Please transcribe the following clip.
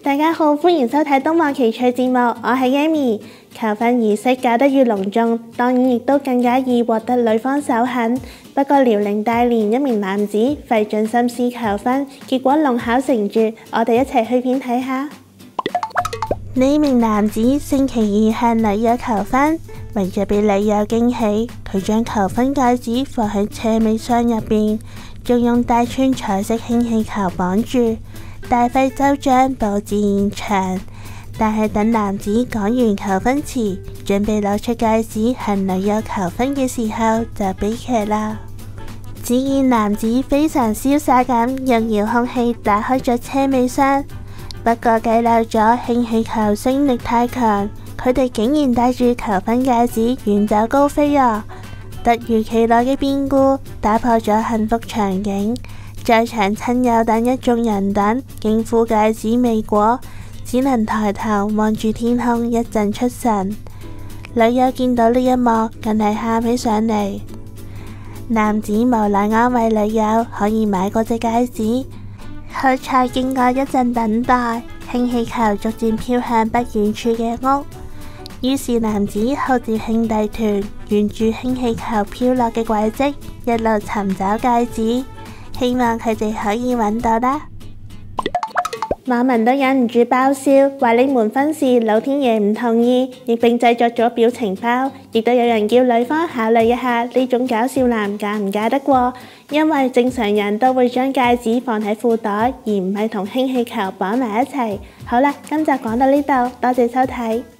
大家好，歡迎收睇東望奇趣節目，我係 Amy。求婚儀式搞得越隆重，當然亦都更加易獲得女方首肯。不過遼寧大連一名男子費盡心思求婚，結果弄巧成拙，我哋一齊去片睇下。呢名男子星期二向女友求婚，為咗俾女友驚喜，佢將求婚戒指放喺車尾箱入邊，仲用大串彩色氫氣球綁住，大費周章佈置現場。但係等男子講完求婚詞，準備攞出戒指向女友求婚嘅時候，就悲劇啦！只見男子非常瀟灑咁用遙控器打開咗車尾箱，不過計漏咗氫氣球升力太強，佢哋竟然帶住求婚戒指遠走高飛啊！突如其來嘅變故打破咗幸福場景，在場親友等一眾人等驚呼戒指未果，只能抬頭望住天空一陣出神。女友見到呢一幕更係喊起上嚟。男子無奈安慰女友可以買嗰隻戒指，好彩經過一陣等待，氫氣球逐漸飄向不遠處嘅屋。於是男子號召兄弟團沿住氫氣球飄落嘅軌跡一路尋找戒指，希望佢哋可以揾到啦。網民都忍唔住爆笑，話呢門婚事老天爺唔同意，亦並製作咗表情包，亦都有人叫女方考慮一下呢種搞笑男嫁唔嫁得過，因為正常人都會將戒指放喺褲袋，而唔係同氫氣球綁埋一齊。好啦，今集講到呢度，多謝收睇。